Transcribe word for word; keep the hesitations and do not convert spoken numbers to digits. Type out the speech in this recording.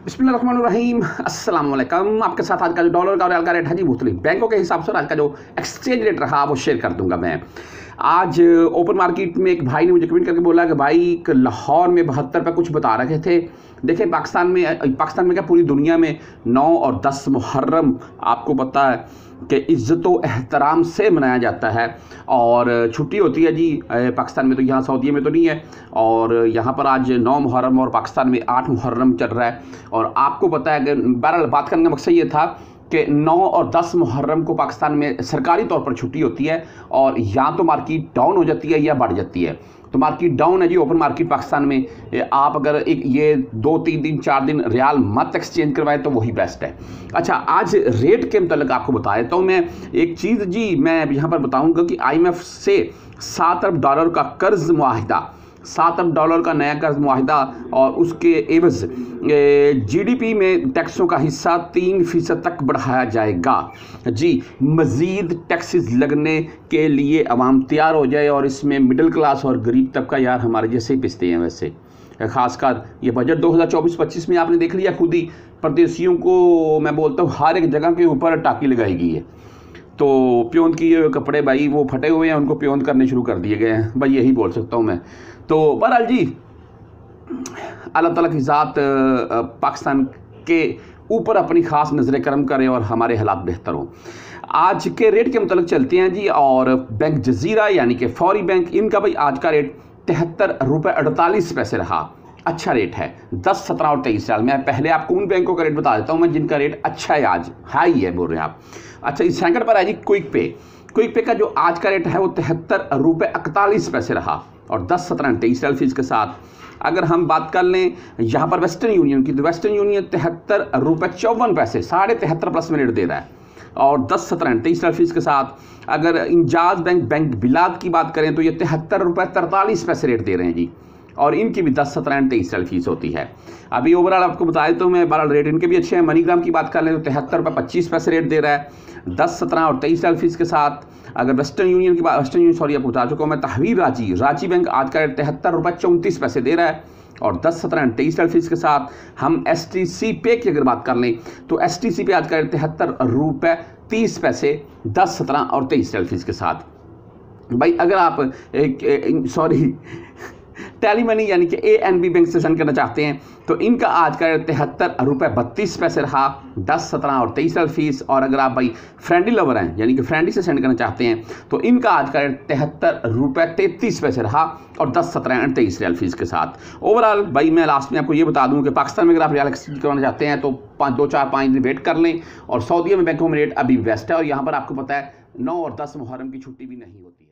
बिस्मिल्लाहिर्रहमानिर्रहीम अस्सलाम वालेकुम। आपके साथ आज का जो डॉलर का और रियाल का रेट है जी मुख्तलिफ बैंकों के हिसाब से आज का जो एक्सचेंज रेट रहा वो शेयर कर दूंगा मैं। आज ओपन मार्केट में एक भाई ने मुझे कमेंट करके बोला कि भाई लाहौर में बहत्तर पे कुछ बता रखे थे। देखिए पाकिस्तान में पाकिस्तान में क्या पूरी दुनिया में नौ और दस मुहर्रम आपको पता है कि इज़्ज़त व एहतराम से मनाया जाता है और छुट्टी होती है जी पाकिस्तान में, तो यहाँ सऊदी में तो नहीं है। और यहाँ पर आज नौ मुहर्रम और पाकिस्तान में आठ मुहर्रम चल रहा है। और आपको पता है कि बहरहाल बात करने का मकसद ये था कि नौ और दस मुहर्रम को पाकिस्तान में सरकारी तौर पर छुट्टी होती है और या तो मार्केट डाउन हो जाती है या बढ़ जाती है। तो मार्केट डाउन है जी ओपन मार्केट पाकिस्तान में। आप अगर एक ये दो तीन दिन चार दिन रियाल मत एक्सचेंज करवाएं तो वही बेस्ट है। अच्छा, आज रेट के मतलब आपको बता देता हूँ मैं एक चीज़ जी। मैं यहाँ पर बताऊँगा कि आई एम एफ से सात अरब डॉलर का कर्ज मुआहिदा, सात अरब डॉलर का नया कर्ज मुआहिदा और उसके एवज जीडीपी में टैक्सों का हिस्सा तीन फीसद तक बढ़ाया जाएगा जी। मज़ीद टैक्सेस लगने के लिए अवाम तैयार हो जाए और इसमें मिडिल क्लास और गरीब तबका यार हमारे जैसे ही पिसते हैं। वैसे ख़ासकर ये बजट दो हज़ार चौबीस पच्चीस में आपने देख लिया, खुद ही परदेशियों को मैं बोलता हूँ हर एक जगह के ऊपर टाकी लगाई गई है। तो प्योंद किए हुए कपड़े भाई वो फटे हुए हैं, उनको प्योंद करने शुरू कर दिए गए हैं भाई, यही बोल सकता हूँ मैं। तो बहरहाल जी अल्लाह ताला की ज़ात पाकिस्तान के ऊपर अपनी ख़ास नज़र करम करे और हमारे हालात बेहतर हों। आज के रेट के मतलब चलते हैं जी। और बैंक जज़ीरा यानी कि फौरी बैंक, इनका भाई आज का रेट तिहत्तर रुपये अड़तालीस पैसे रहा। अच्छा रेट है, दस सत्रह और तेईस साल। मैं पहले आपको उन बैंकों का रेट बता देता हूँ मैं जिनका रेट अच्छा है, आज हाई है बोल रहे हैं आप। अच्छा, इस सेकंड पर है जी क्विक पे। क्विक पे का जो आज का रेट है वो तिहत्तर रुपये इकतालीस पैसे रहा और दस सत्रह तेईस साल फीस के साथ। अगर हम बात कर लें यहाँ पर वेस्टर्न यूनियन की, तो वेस्टर्न यूनियन तिहत्तर रुपये चौवन पैसे, साढ़े तिहत्तर प्लस में रेट दे रहा है और दस सत्रह तेईस साल फीस के साथ। अगर इंजाज बैंक बैंक बिलाद की बात करें तो ये तिहत्तर रुपये तरतालीस पैसे रेट दे रहे हैं जी और इनकी भी दस सत्रह तेईस साल फीस होती है। अभी ओवरऑल आपको बताया तो मैं बहरहाल रेट इनके भी अच्छे हैं। मनीग्राम की बात कर लें तो तिहत्तर रुपये पच्चीस पैसे रेट दे रहा है, दस सत्रह और तेईस साल फीस के साथ। अगर वेस्टर्न यूनियन की बात, वेस्टर्न यूनियन सॉरी आपको बता चुका हूँ मैं। तहवीर राजी राजी बैंक आज का रेट तिहत्तर रुपये चौंतीस पैसे दे रहा है और दस सत्रह तेईस साल फीस के साथ। हम एस टी सी पे की अगर बात कर लें तो एस टी सी पे आज का रेट तिहत्तर रुपये तीस पैसे, दस सत्रह और तेईस साल फीस के साथ। भाई अगर आप सॉरी टेली मनी यानी कि ए एन बी बैंक से सेंड करना चाहते हैं तो इनका आज का तिहत्तर रुपये बत्तीस पैसे रहा, दस सत्रह और तेईस साल फीस। और अगर आप भाई फ्रेंडी लवर हैं यानी कि फ्रेंडी से सेंड करना चाहते हैं तो इनका आज का तिहत्तर रुपये तैंतीस पैसे रहा और दस सत्रह और तेईस रियाल फीस के साथ। ओवरऑल भाई मैं लास्ट में आपको ये बता दूं कि पाकिस्तान में अगर आप रियाल एक्सचेंज करवाना चाहते हैं तो पाँच दो चार पाँच दिन वेट कर लें। और सऊदी में बैंकों में रेट अभी बेस्ट है और यहाँ पर आपको पता है नौ और दस मुहर्रम की छुट्टी भी नहीं होती।